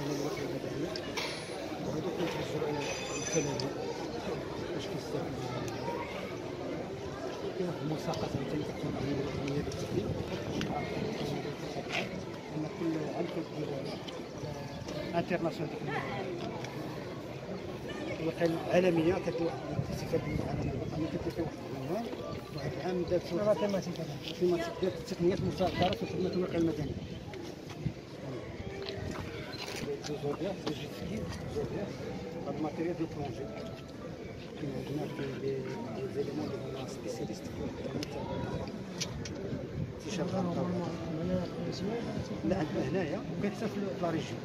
ديال الوحده المدنيه، وهذوك كيتوزعوا على التلاميذ باش كيستافدوا. كاين واحد الملصقات عاوتاني كتكون عامله العمليه ديال التحليل، ان كل عام كدير انترناسيونال ديك الوكاله العالميه كدير واحد الاحتفال بالعالم الوطني، كدير فيه واحد العنوان. واحد العام دارت دارت تقنيه مساعدات وخدمه الوكاله المدنيه. زوزوريا زوجيتي زوزوريا هاد الماتيريال ديال بلونجي. كاين عندنا دي زيليمون اللي هما سبيسياليست في تيشيرت. لا عندنا هنايا وكاين حتى في لا ريجيون.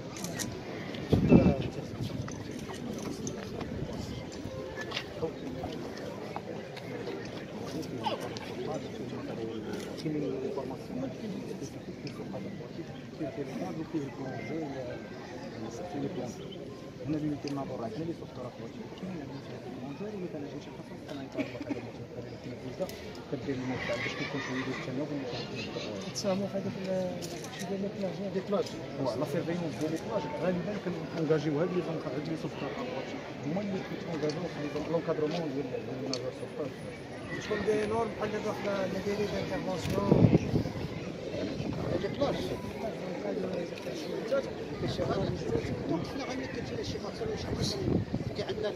كاين الفورماسيون هنا اللي كنناظروا راه هنا لي سوفتوار اخواتي كاين المونجور اللي كنجي شي خاصه كنعطيو واحد التلفزه كدير الموقع باش كيكون شويه ديال التناغم اللي كتساهموا في هذاك الشيء ديال البلاج ديال البلاج. لا سيرفيونس ديال البلاج غالبا كنونجاجيو هاد لي سوفتوار اخواتي هما اللي كيتونجاجيو في لونكادرومون ديال المناجر سوفتوار. شكون دي نورم بحال هاد واحد اللي دايرين انترفونسيون لي بلاج حنا غادي كتجينا شي ماتيريال واش خاص كاين عندنا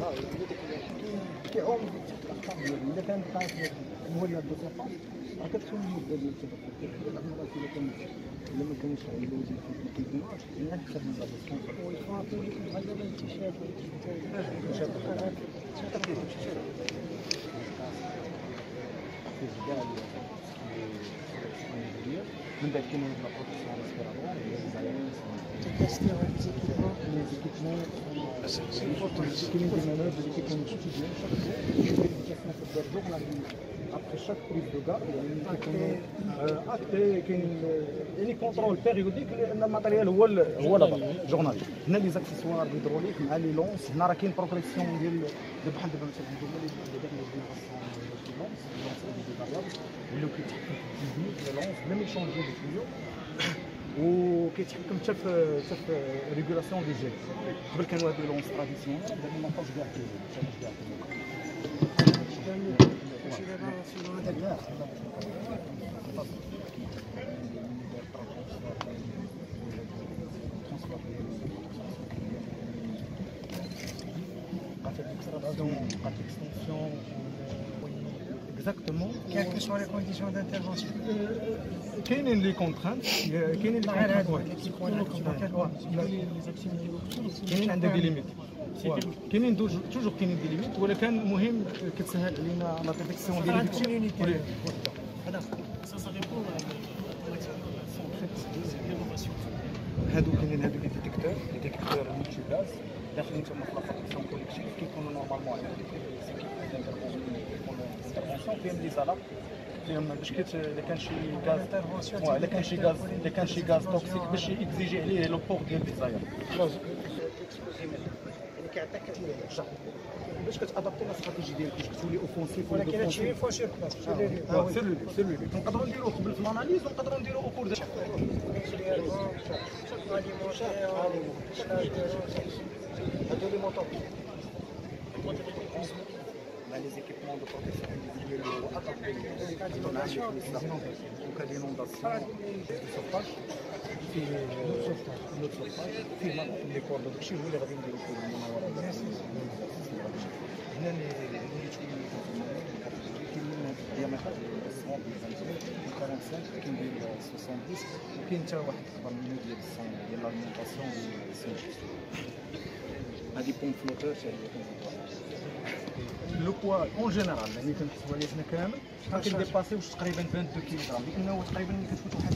كيعوم الارقام ديالو الا كان قاعد مولد بسيطه راه كتكون المده ديال التدخل الا ما كانش عنده وزن في الكيدماج على حسب الريسبونس ويخاطر غالبا التيشيرت من بعد كاين لا بروتيكسيون ريسبيراتوار هي الزايرين تيستيو لي زيكيبمون كاين دي مانوفر اللي كيكونوا ستوديون كيفنا كدير جورنال ابخي شاك بريز دو كار يعني كيكونوا اكتي كاين يعني كونترول بيريوديك لان الماتيريال هو لابا جورنال. هنا لي زاكسيسوار هيدروليك مع لي لونس هنا راه كاين بروغريسيون ديال بحال دابا مثلا عندنا لي اللي كيتحكم في التكنيك لونس بلا ما يشونجي دي فيو وكيتحكم حتى في ريغولاسيون دي جيل. قبل كانوا هاد لي لونس تراديسيونيل دابا ما بقاوش كاع exactement. Quelles sont les conditions d'intervention? كاينين لي كونترانت كاينين كاينين عندنا دي ليميت كاينين توجور كاينين دي ليميت ولكن المهم كتسهل علينا لا ديتيكسيون ديال هذا هادو كاينين هادو لي ديتيكتور مولتي غاز داخلين تما في لابليكاسيون كوليكتيف كيكونوا نورمالمون على فيهم لي زالاب فيهم باش الا كان شي غاز الا كان شي غاز توكسيك باش يكزيجي عليه لو بور ديال الديزاير يعني كيعطيك باش كتادابتي لا استراتيجي ديالك باش تولي اوفونسيف ولكن هادشي فوا سير بلاص سيرلي نقدروا نديروه قبل في الاناليز ونقدروا نديروه او كور ديال هادو لي موتور مع لي زيكيبمون دو بروتيكسيون انديفيدويل اللي هو ادابتي مع لي انونداسيون دو سوفاج فيه لو سوفاج فيه لي كورد داكشي هو اللي غادي نديرو فيه المناوره. هنا اللي تكون كاين من الديامتر 45 كاين ديال 70 وكاين حتى واحد اكبر منه ديال ديال لاليمونطاسيون ديال هادي بوم فلوتور لو بوا اون جينيرال يعني كنحسبوا عليه حنا كامل ما كيديباسيوش تقريبا 22 كيلوغرام لان هو تقريبا ملي كتفوت واحد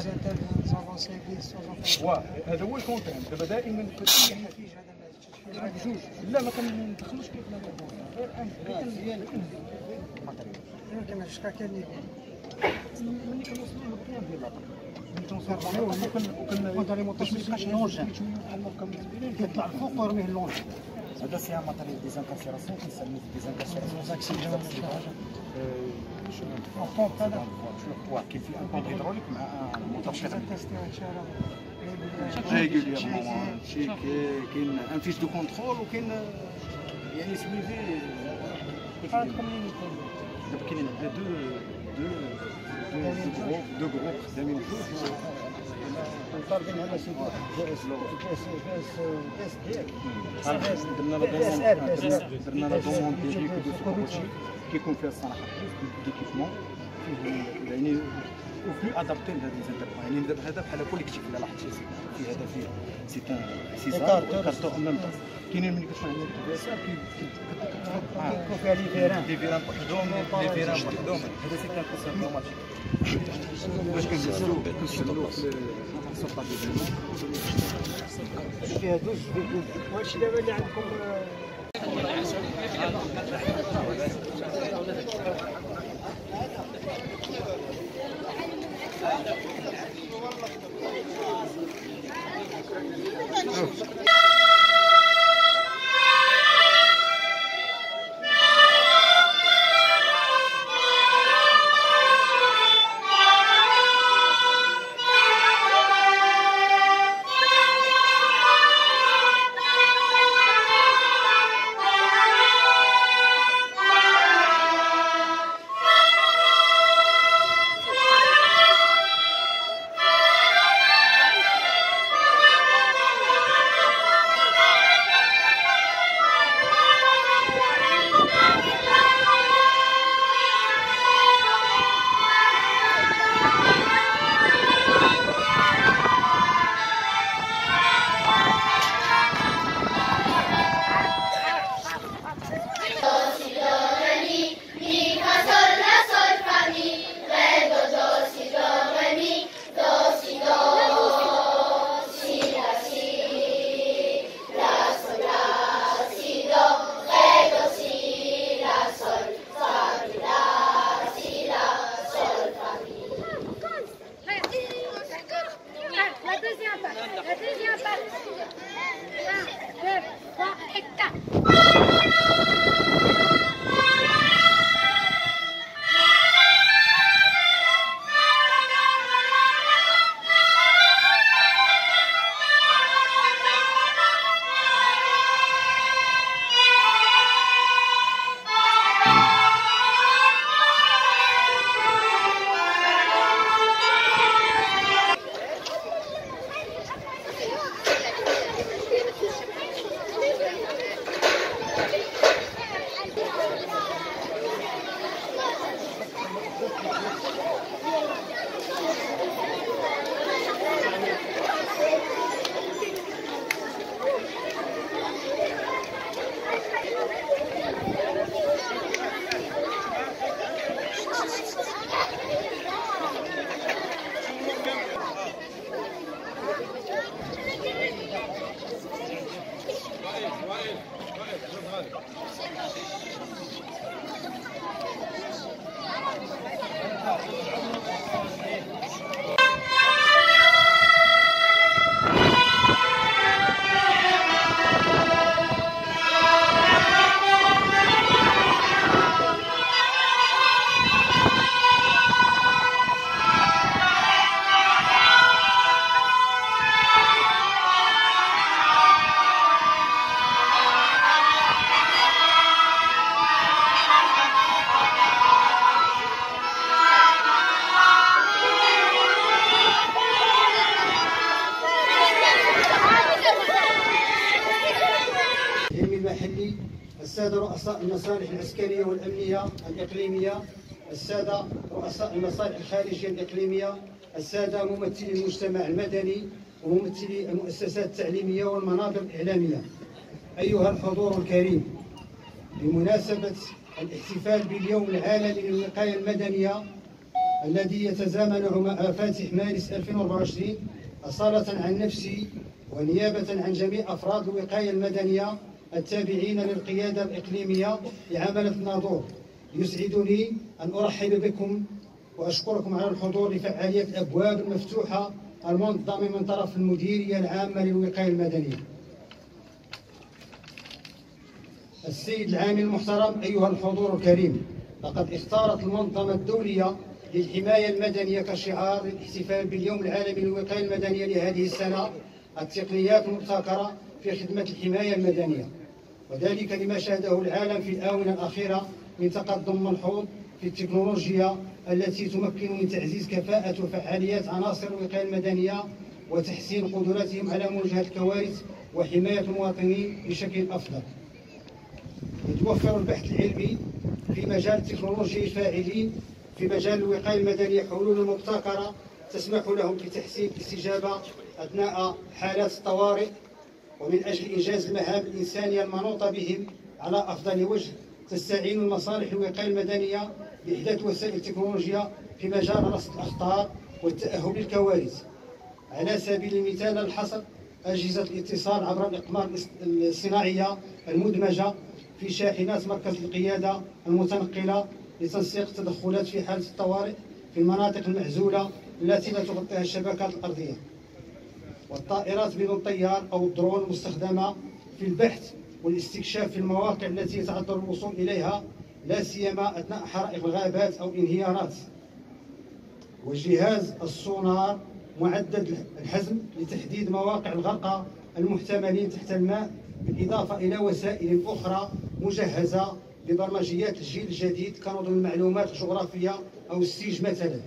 هذا هو الكونتين دابا دائما في اي حاجه بجوج لا ما كندخلوش كيف ما غير ان ديال الماتيريال يمكن شحال كاين ملي كنوصلوا للبلان ديال لاطر ملي كنوصلوا وكنديروا باش ما يبقاش لونجين كيطلع الفوق ويرميه اللونجين. هذا سي ان ماتيريال ديزانكاسيراسيون كنسميوه ديزانكاسيراسيون زاكسيجين شنو بومب هذا كاين فيه ان بومب هيدروليك مع موتور شغال. ريغوليرمون كاين ان فيش دو كونترول وكاين يعني سويفي. دابا كاينين دو جروب خدامين بجوج طالبين على شي درنا لا دوموند ديال ليكو دو سوبروتشي كيكون فيها الصراحه ديكيفمون يعني وبلو ادابتي لهاد ليزانتربرون. يعني دابا هذا بحال كوليكتيف الا لاحظتي في هذا فيه سي ان سيزار كارتو ان ميم طون. كاينين ملي كتكون عندك الكباسه كيكون فيها لي فيران بوحدهم هذا سي ان كونسيرت اوتوماتيك باش كنسلو في السلطه ديالنا فيها 12.2. وهادشي دابا اللي عندكم السادة رؤساء المصالح العسكرية والأمنية الإقليمية، السادة رؤساء المصالح الخارجية الإقليمية، السادة ممثلي المجتمع المدني وممثلي المؤسسات التعليمية والمنابر الإعلامية، أيها الحضور الكريم، بمناسبة الاحتفال باليوم العالمي للوقاية المدنية الذي يتزامن مع فاتح مارس 2024، أصالة عن نفسي ونيابة عن جميع أفراد الوقاية المدنية التابعين للقيادة الإقليمية لعملة الناظور، يسعدني أن أرحب بكم وأشكركم على الحضور لفعالية الأبواب المفتوحة المنظمة من طرف المديرية العامة للوقاية المدنية. السيد العامل المحترم، أيها الحضور الكريم، لقد اختارت المنظمة الدولية للحماية المدنية كشعار للاحتفال باليوم العالمي للوقاية المدنية لهذه السنة التقنيات المبتكرة في خدمة الحماية المدنية، وذلك لما شهده العالم في الآونة الأخيرة من تقدم ملحوظ في التكنولوجيا التي تمكن من تعزيز كفاءة وفعالية عناصر الوقاية المدنية وتحسين قدراتهم على مواجهة الكوارث وحماية المواطنين بشكل أفضل. يتوفر البحث العلمي في مجال التكنولوجيا الفاعلين في مجال الوقاية المدنية حلول مبتكرة تسمح لهم بتحسين الاستجابة أثناء حالات الطوارئ، ومن أجل إنجاز المهام الإنسانية المنوطة بهم على أفضل وجه تستعين المصالح الوقاية المدنية بإحداث وسائل التكنولوجيا في مجال رصد الأخطار والتأهب للكوارث. على سبيل المثال الحصر أجهزة الاتصال عبر الأقمار الصناعية المدمجة في شاحنات مركز القيادة المتنقلة لتنسيق التدخلات في حالة الطوارئ في المناطق المعزولة التي لا تغطيها الشبكات الأرضية، والطائرات بدون طيار أو الدرون المستخدمة في البحث والاستكشاف في المواقع التي يتعذر الوصول إليها لا سيما أثناء حرائق الغابات أو انهيارات، وجهاز السونار معدد الحزم لتحديد مواقع الغرقى المحتملين تحت الماء، بالإضافة إلى وسائل أخرى مجهزة ببرمجيات الجيل الجديد كنظم المعلومات الجغرافية أو السيج مثلا.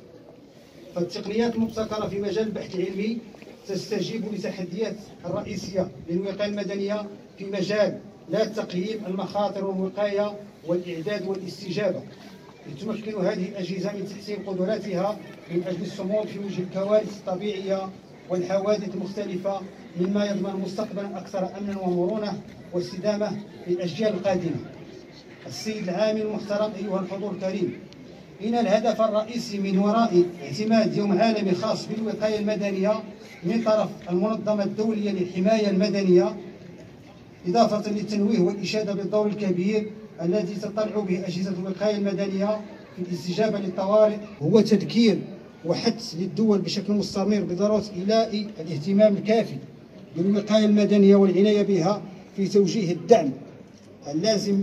فالتقنيات المبتكرة في مجال البحث العلمي تستجيب لتحديات الرئيسية للوقاية المدنية في مجال لا تقييم المخاطر والوقاية والإعداد والاستجابة، لتمكن هذه الأجهزة من تحسين قدراتها من أجل الصمود في وجه الكوارث الطبيعية والحوادث المختلفة، مما يضمن مستقبلا أكثر أمنا ومرونة واستدامة للأجيال القادمة. السيد العامل المحترم أيها الحضور الكريم، إن الهدف الرئيسي من وراء اعتماد يوم عالمي خاص بالوقاية المدنية من طرف المنظمة الدولية للحماية المدنية، إضافة للتنويه والإشادة بالدور الكبير الذي تطلع به أجهزة الوقاية المدنية في الاستجابة للطوارئ، هو تذكير وحث للدول بشكل مستمر بضرورة إيلاء الاهتمام الكافي بالوقاية المدنية والعناية بها في توجيه الدعم اللازم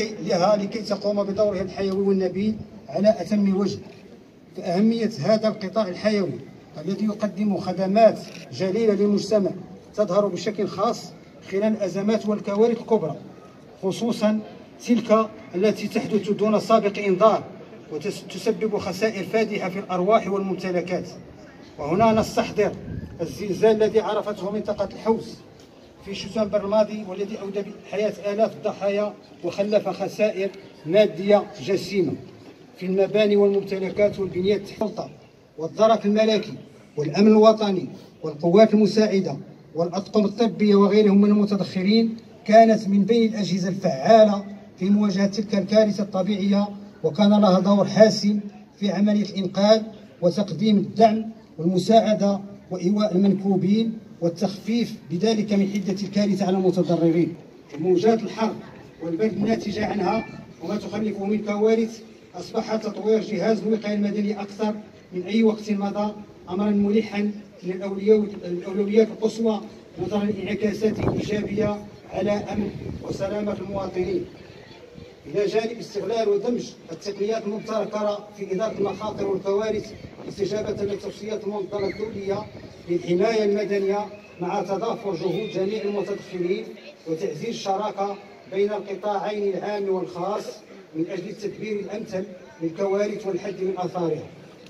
لكي تقوم بدورها الحيوي والنبيل على أتم وجه. فأهمية هذا القطاع الحيوي الذي يقدم خدمات جليلة للمجتمع تظهر بشكل خاص خلال الأزمات والكوارث الكبرى، خصوصا تلك التي تحدث دون سابق إنذار وتسبب خسائر فادحة في الأرواح والممتلكات. وهنا نستحضر الزلزال الذي عرفته منطقة الحوس في شتنبر الماضي، والذي أودى بحياة آلاف الضحايا وخلف خسائر مادية جسيمة في المباني والممتلكات والبنيات التحتية، والدرك الملكي والأمن الوطني والقوات المساعدة والأطقم الطبية وغيرهم من المتدخلين كانت من بين الأجهزة الفعالة في مواجهة تلك الكارثة الطبيعية، وكان لها دور حاسم في عملية الإنقاذ وتقديم الدعم والمساعدة وإيواء المنكوبين والتخفيف بذلك من حدة الكارثة على المتضررين. موجات الحر والبرد الناتجة عنها وما تخلفه من كوارث أصبح تطوير جهاز الوقاية المدني أكثر من أي وقت مضى أمرا ملحا للأولويات القصوى نظرا لانعكاساته الإيجابية على أمن وسلامة المواطنين، إلى جانب استغلال ودمج التقنيات المبتكرة في إدارة المخاطر والكوارث استجابة لتوصيات المنظمة الدولية للحماية المدنية، مع تضافر جهود جميع المتدخلين وتعزيز الشراكة بين القطاعين العام والخاص من أجل التدبير الأمثل للكوارث والحد من آثارها.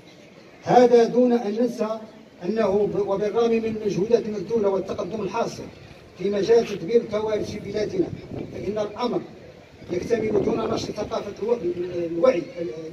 هذا دون أن ننسى أنه وبالرغم من المجهودات المبذولة والتقدم الحاصل في مجال تدبير الكوارث في بلادنا، فإن الأمر يكتمل دون نشر ثقافة الوعي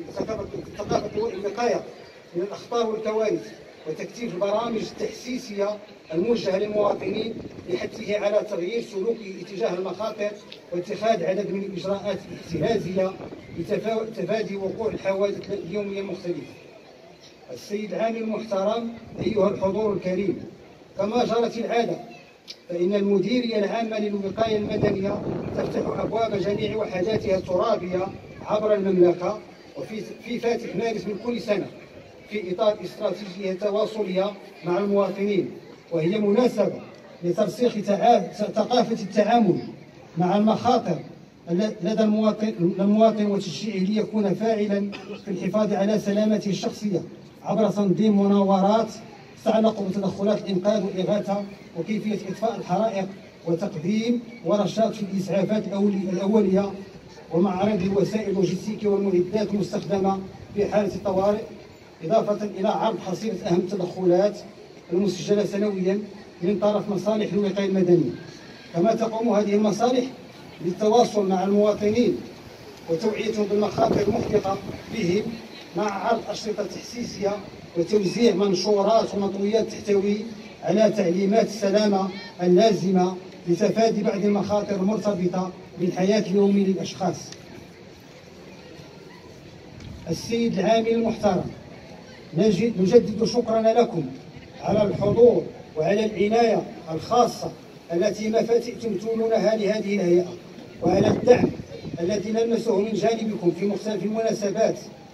الوقاية من الأخطار والكوارث وتكثيف البرامج التحسيسية الموجهة للمواطنين لحثه على تغيير سلوكه تجاه المخاطر واتخاذ عدد من الإجراءات الاحترازية لتفادي وقوع الحوادث اليومية المختلفة. السيد العامل المحترم أيها الحضور الكريم، كما جرت العادة فإن المديرية العامة للوقاية المدنية تفتح أبواب جميع وحداتها الترابية عبر المملكة وفي فاتح مارس من كل سنة في إطار استراتيجية تواصلية مع المواطنين، وهي مناسبة لترسيخ ثقافة التعامل مع المخاطر لدى المواطن وتشجيعه ليكون فاعلا في الحفاظ على سلامته الشخصية عبر تنظيم مناورات تتعلق بتدخلات الإنقاذ والإغاثة وكيفية إطفاء الحرائق وتقديم ورشات في الإسعافات الأولية ومعرض الوسائل اللوجستية والمعدات المستخدمة في حالة الطوارئ، إضافة إلى عرض حصيلة أهم التدخلات المسجلة سنويا من طرف مصالح الوقاية المدنية. كما تقوم هذه المصالح بالتواصل مع المواطنين وتوعيتهم بالمخاطر المحيطة بهم مع عرض أشرطة تحسيسية وتوزيع منشورات ومطويات تحتوي على تعليمات السلامة اللازمة لتفادي بعض المخاطر المرتبطة بالحياة اليومية للأشخاص. السيد العامل المحترم، نجدد شكرنا لكم على الحضور وعلى العناية الخاصة التي مفاتئتم تولونها لهذه الهيئة، وعلى الدعم الذي نلمسه من جانبكم في مختلف المناسبات.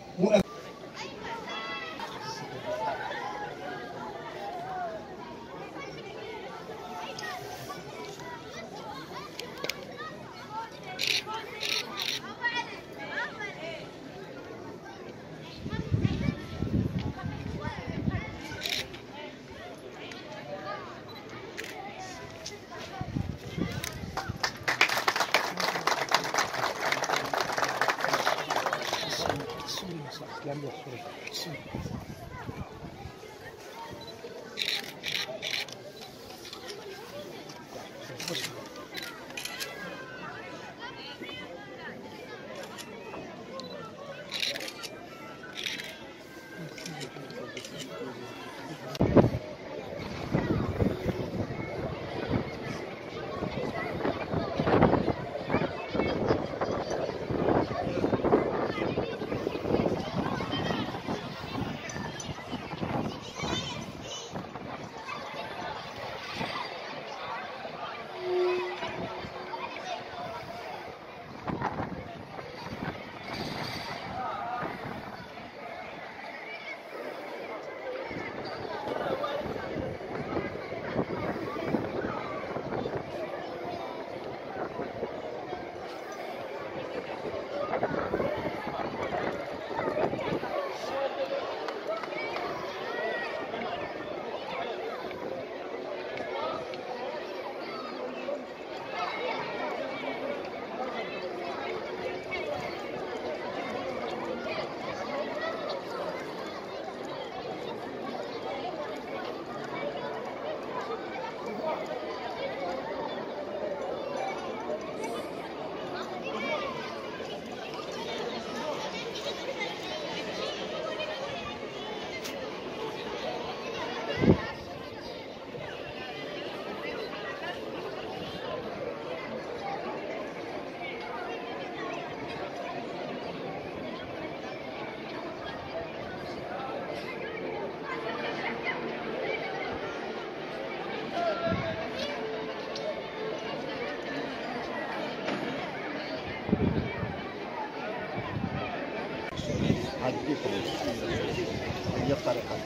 هذه هي الطريقة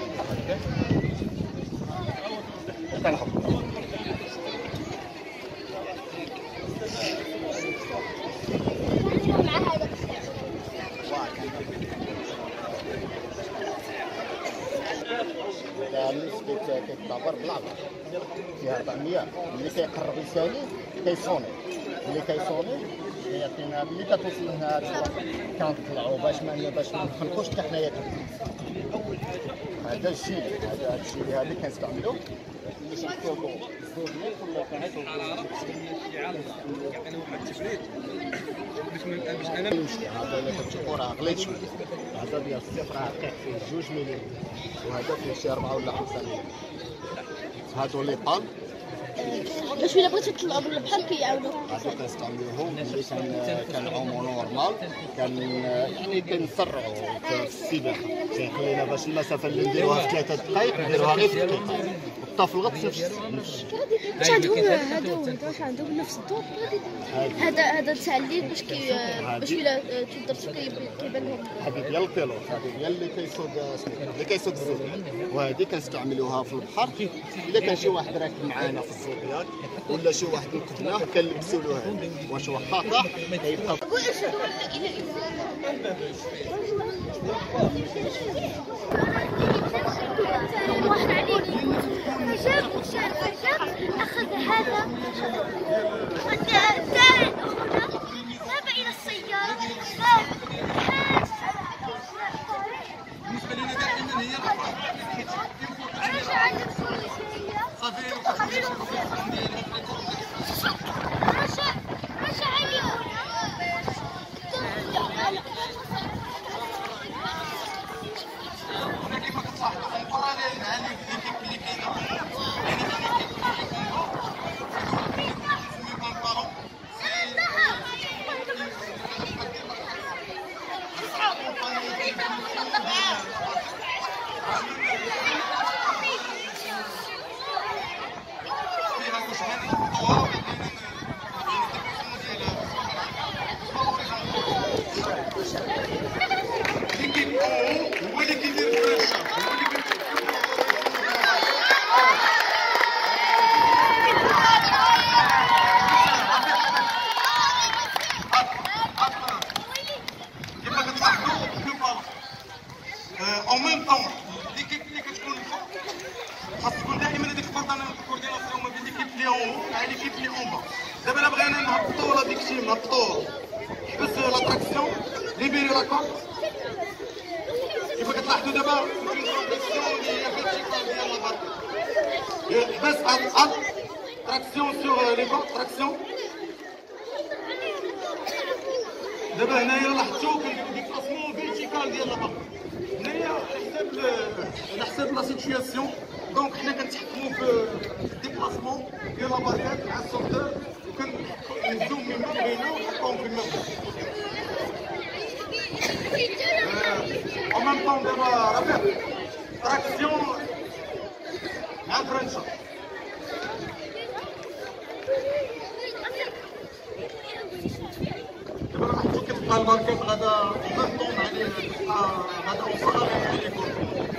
نسبة كتعبر بالعبر فيها 400 اللي كيقرب يسالي كيصوني اللي كيصوني يعطينا ملي كتوصل هنا كنطلعوا باش ما نخلقوش حتى حنايا هذا الشيء هذا اللي كنستعملوا اللي كنكتبوا الزوبيات ولا كنعطيو انا واحد التفريط باش انا هذا اللي كتشوفوا راه غليظ شويه هذا ديال الصفر راه كاع فيه 2 مليون وهذا فيه شي 4 ولا 5 مليون هادو لي بان باش الا بغيتو تطلعوا بالبحر كيعاونوا هادو كنستعملوهم ملي كنعوموا نورمال يعني كنسرعوا في السباحه كيخلينا باش المسافه اللي نديروها في 3 دقائق نديروها غير في دقيقه الطفل في نفس واش عندهم هادو واش عندهم نفس الدور هذا تاع الليل باش الا تقدر كيبان لهم. هذه ديال البيلوت، هذه ديال اللي كيسوق الزوبيات، وهذه كنستعملوها في البحر. الا كان شي واحد راكب معانا في الزوبيات ولا شي واحد نكدناه كنلبسوا له هذه، واش واخا طاح كيبقى. واحد عليه جاب اخذ هذا ذهب الى السياره بالنسبه لنا دائما هي en même temps l'équipe اللي كتكون الفوق خاص تكون دائما هذيك الكورديناسيون ما بين ليكيب اللي اون مع ليكيب اللي اون با. دابا الا بغينا نهبطوا لا ديك الشيء نهبطوا حبس لاتراكسيون ليبيري لا كورد كيف كتلاحظوا دابا الكورديناسيون اللي هي فيرتيكال ديال لا بارك حبس تراكسيون سور لي كورد تراكسيون. دابا هنايا لاحظتوا كنديروا ديكلاسمون فيرتيكال ديال لا بارك. هنايا على حساب لا سيتياسيون دونك حنا كنتحكموا في الديبلاسمون ديال لا باركات مع السورتور وكنزوم من بينه ونحطوهم في المبدا. en même temps دابا رفيق تراكسيون مع الفرنشا. دابا لاحظتوا كتبقى الباركات غادا مهضوم عليه غادا وصغار عليكم.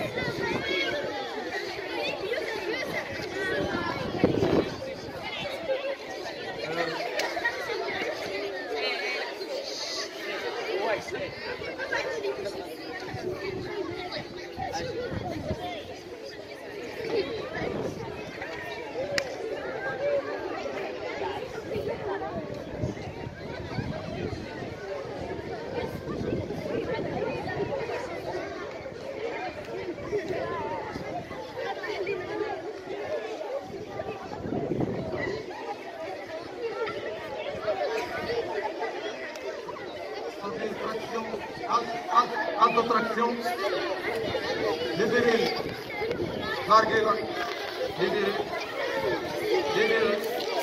Alta traction, libérez, larguez-la, libérez, libérez.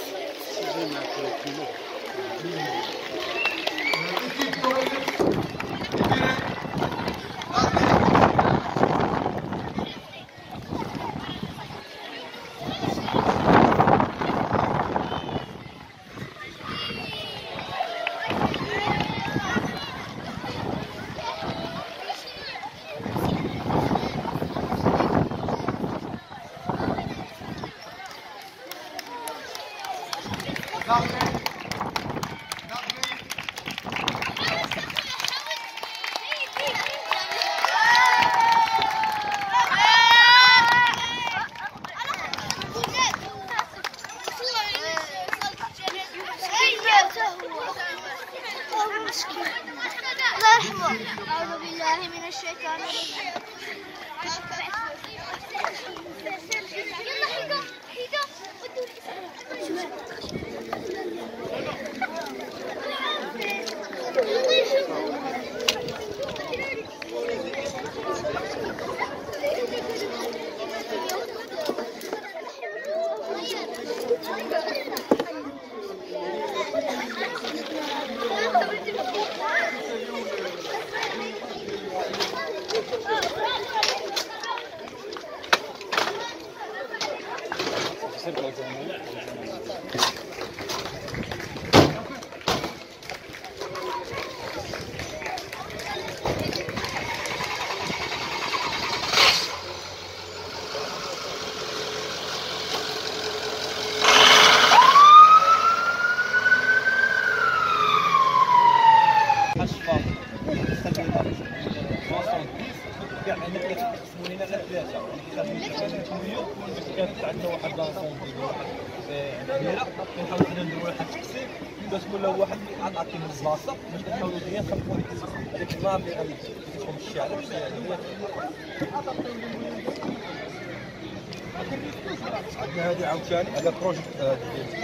Ici, libérez, أعوذ بالله من الشيطان الرجيم. يلا حيدة حيدة كنحاولوا حنا نديروا واحد التقسيم باش كل واحد عطاتي من البلاصه باش كنحاولوا ديما نخلقوا هذيك النار اللي غادي تكون الشارع باش عندنا هذه عاوتاني هذا بروجيكت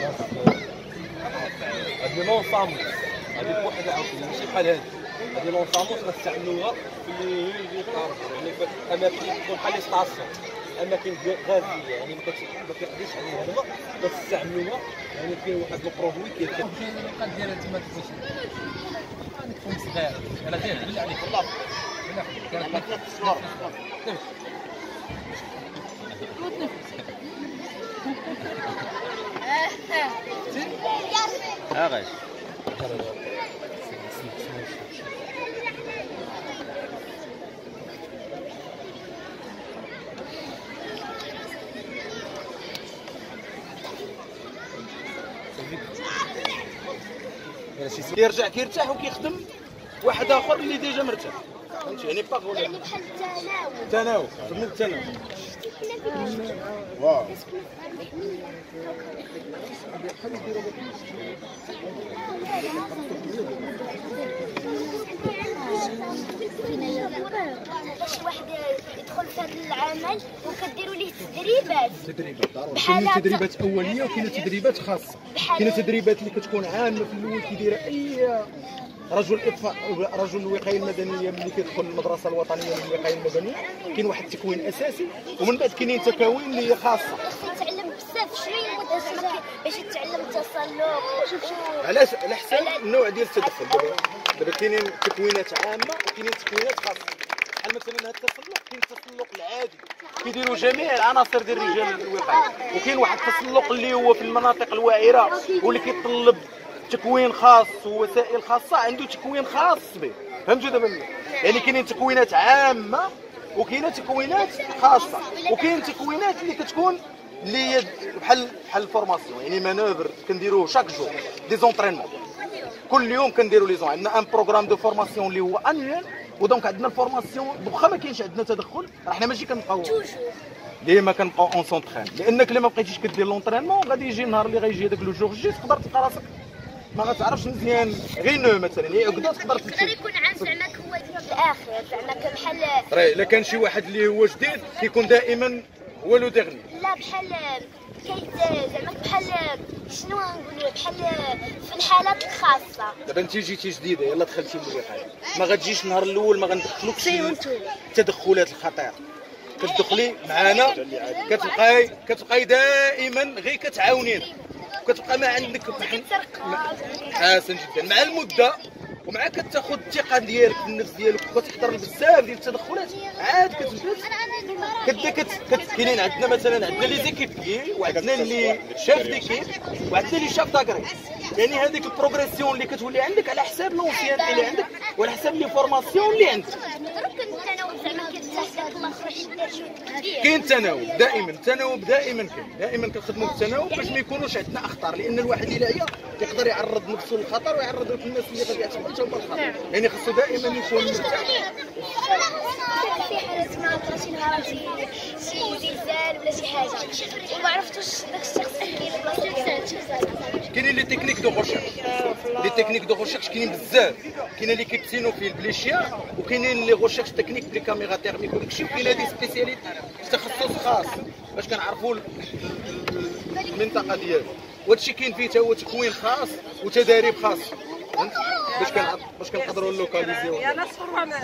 هذه لونسامون هذه بوحدها عاوتاني ماشي بحال هذه لونسامون غنستعملوها في يعني في الاماكن اللي تكون بحال لي ستاسيون اماكن غازيه يعني ما كيقضيش عليها الماء باش تستعملوها يعني كاين واحد البرودوي كيبقى ديالها تما تفوت عندك فم صغير انا داير بالله عليك والله غاش كيرجع كيرتاح وكيخدم واحد اخر اللي ديجا مرتاح فهمتي يعني باغ يعني بحال التناوب. تناوب خدمه التناوب واو باش واحد يدخل في هذا العمل وكديروا ليه تدريبات كاينين تدريبات اوليه وكاينين تدريبات خاصه كاينين تدريبات اللي كتكون عامه في الاول كيديرها اي رجل اطفاء رجل الوقايه المدنيه ملي كيدخل المدرسه الوطنيه للوقايه المدنيه كاين واحد التكوين اساسي ومن بعد كاينين تكوين اللي هي خاصه يتعلم بزاف شويه مده باش يتعلم التسلق علاش على حسب النوع ديال التدخل دابا كاينين تكوينات عامه وكاينين تكوينات خاصه بحال مثلا هذا التسلق كاين التسلق العادي كيديروا جميع العناصر ديال رجال الوقايه وكاين واحد التسلق اللي هو في المناطق الوعره واللي كيتطلب تكوين خاص ووسائل خاصه عنده تكوين خاص به فهمتوا دابا يعني كاينين تكوينات عامه وكاينه تكوينات خاصه وكاين تكوينات اللي كتكون اللي هي بحال الفورماسيون يعني مانوفر كنديروه شاك جور دي زونطرينمون كل يوم كنديروا لي زون عندنا ان بروغرام دو فورماسيون اللي هو انيوال ودونك عندنا الفورماسيون واخا ما كاينش عندنا تدخل راه حنا ماشي كنبقاو ديما كنبقاو اون سونطرين لانك الا ما بقيتيش كدير لونطرينمون غادي يجي النهار اللي غيجي هذاك لو جور جي تقدر تلقى راسك ما غتعرفش مزيان غير مثلا هي عقده تقدر يقدر يكون عن زعما هو الاخر زعما بحال راه الا كان شي واحد اللي هو جديد كيكون دائما هو لو ديغني لا بحال زعما بحال شنو نقولوا بحال في الحالات الخاصه دابا انت جيتي جديده يلا دخلتي للوقايه ما غتجيش النهار الاول ما غندخلوكش التدخلات الخطيره كتدخلي معانا كتبقاي دائما غير كتعاونينا كتبقى ما عندك حسن جدا مع المده ومع كتاخذ الثقه ديالك في النفس ديالك وكتحضر بزاف ديال التدخلات عاد كاينين عندنا مثلا عندنا لي زيكيبيي وعندنا اللي شاف ديكيب وعندنا اللي شاف داكري يعني هذيك البروغريسيون اللي كتولي عندك على حساب لونسيان اللي عندك وعلى حساب لي فورماسيون اللي عندك كاين تناوب دائما كنخدموا بالتناوب باش ما يكونوش عندنا اخطار لان الواحد اللي عيا يقدر يعرض نفسه للخطر ويعرض الناس اللي غادي يعتبروا حتى هما الخطر يعني خاصو دائما يكون مرتاح في حالات ما طراتش نهار شي زلزال ولا شي حاجه وما عرفتوش داك الشخص كاين بلاصتو كاينين لي تكنيك دو ريشيرش كاينين بزاف كاينه لي كيبسينوفيل بليشيا وكاينين لي ريشيرش تكنيك دي كاميرا تيرميك وداكشي وكاين هادي سبيسياليت تخصص خاص باش كنعرفوا المنطقه ديالو وهادشي كاين فيه حتى هو تكوين خاص وتداريب خاص باش كنقدروا نلوكاليزيو يا ناس حرام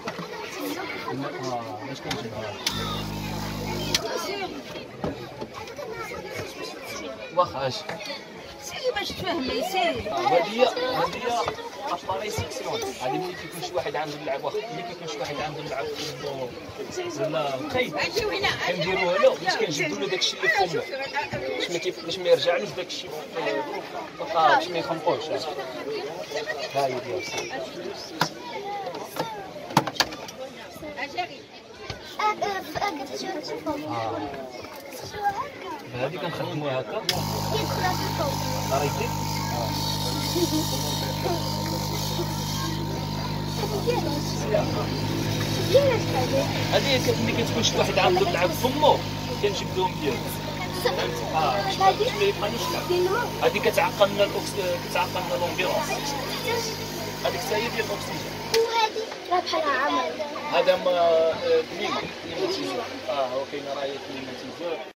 واخا اش سيري باش تفهمي سيري هادي اباري سيكسيون هادي ملي كيكون شي واحد عنده اللعب ملي كيكون شي واحد عنده اللعب ولا القيد كنديروها له باش كنجبدوا له داكشي اللي فمو باش ما يرجعلوش داكشي باش ما يخنقوش ها هي ديال هادي كنخدموها هكا قريتي هادي ملي كتكون شي واحد عنده اللعب فمو كنجبدوهم ديالو هذه كتعقم لنا كتعقم لنا لومبيرونس. هذيك حتى هي ديال الاكسجين. وهذه راه بحالها عامر. هذا كليما كليماتيزور. هو كاين راهي كليماتيزور.